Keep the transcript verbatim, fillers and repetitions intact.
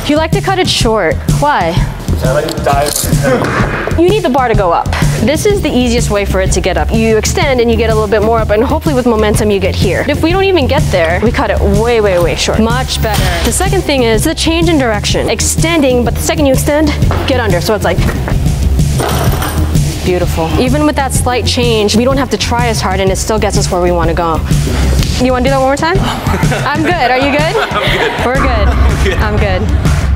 You like to cut it short. Why? I like to dive. You need the bar to go up. This is the easiest way for it to get up. You extend and you get a little bit more up, and hopefully with momentum you get here. If we don't even get there, we cut it way, way, way short. Much better. The second thing is the change in direction. Extending, but the second you extend, get under. So it's like, beautiful. Even with that slight change, we don't have to try as hard and it still gets us where we want to go. You want to do that one more time? I'm good. Are you good? I'm good. We're good. I'm good. I'm good.